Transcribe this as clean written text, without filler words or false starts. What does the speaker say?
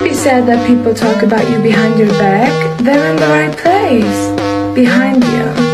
be sad that people talk about you behind your back. They're in the right place, behind you.